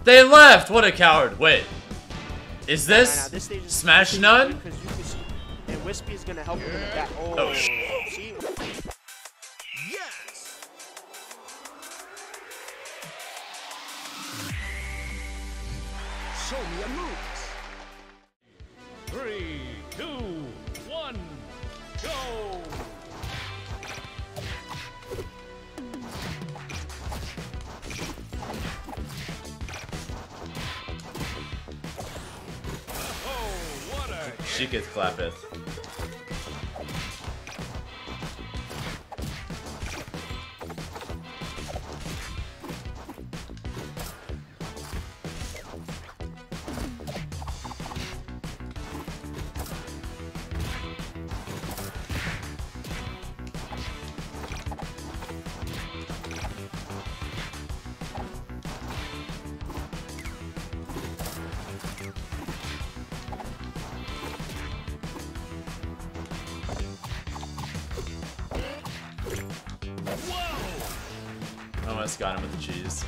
They left! What a coward. Wait. Is this this stage is Smash n0ne? because you can see, and Wispy is gonna help him in the back. Oh, see? Yes. Show me your moves. 3, 2, 1, go! Oh, what a She gets clappeth. Almost got him with the cheese.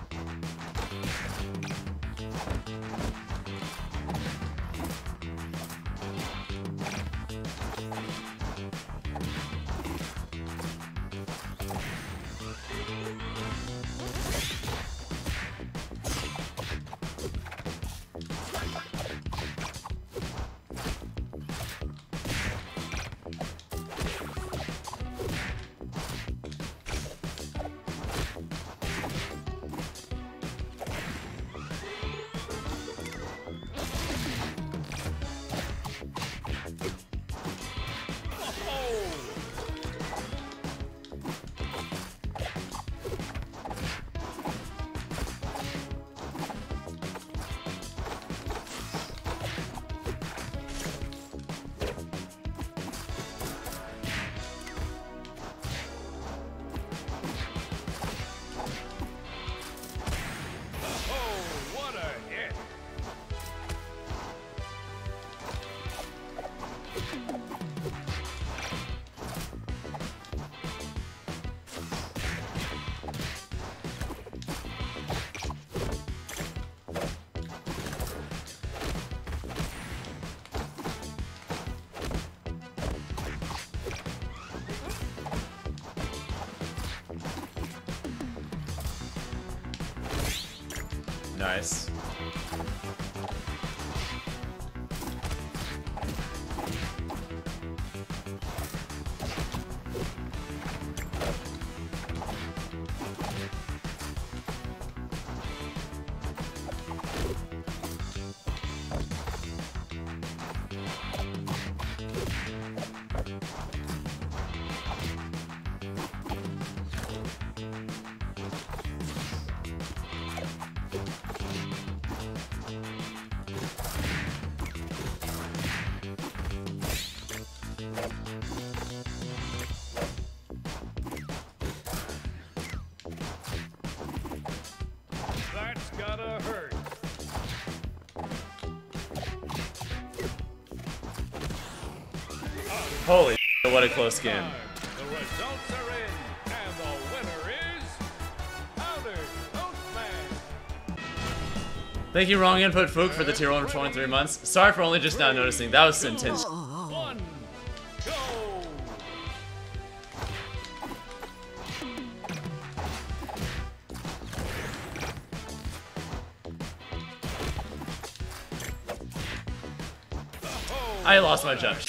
Nice. That's gotta hurt. Holy shit, what a close game. The results are in, and the winner is Toast Man. Thank you, Wrong Input Fook, for the tier 1 for 23 months. Sorry for only just now noticing. That was some intense. 1, go! I lost my jump.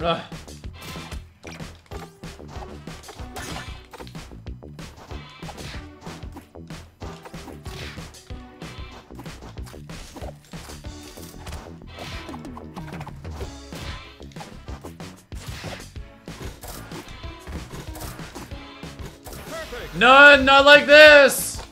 Ugh. None, not like this!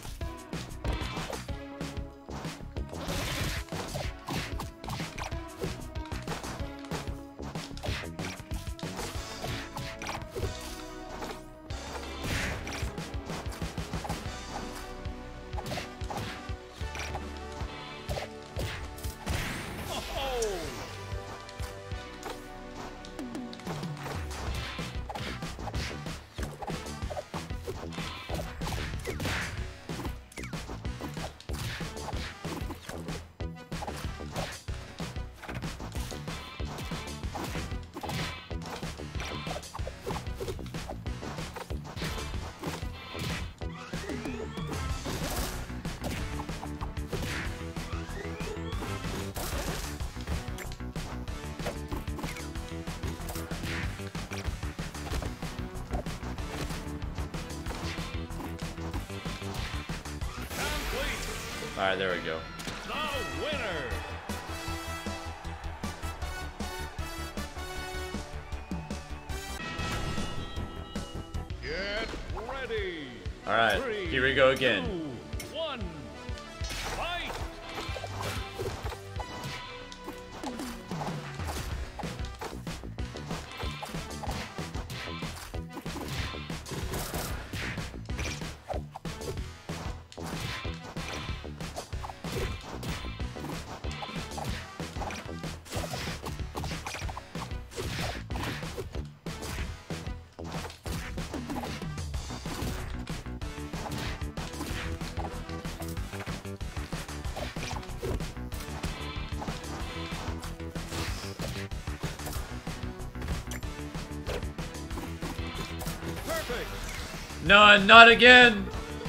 Alright, there we go. The winner. Get ready. Alright, here we go again. 2, 1, fight. No, not again!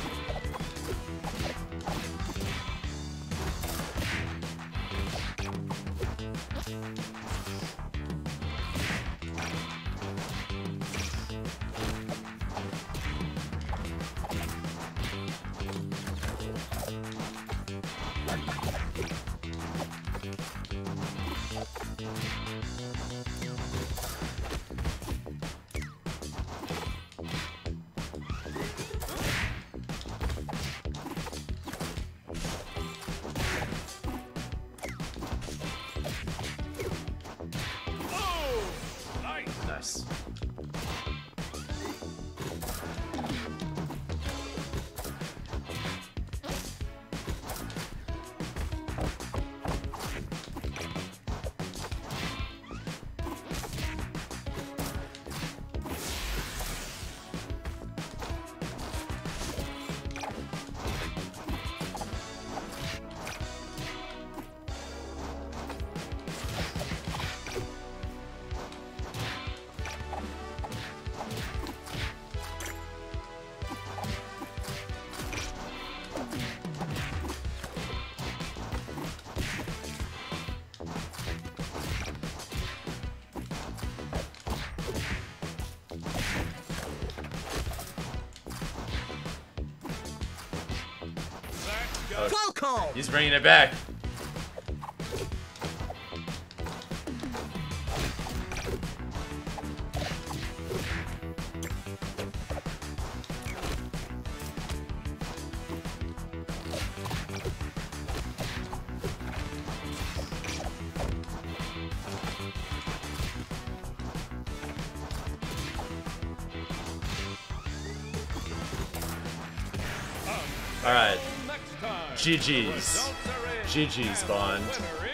Nice. Falcon! He's bringing it back. Alright. GG's. GG's, Bond.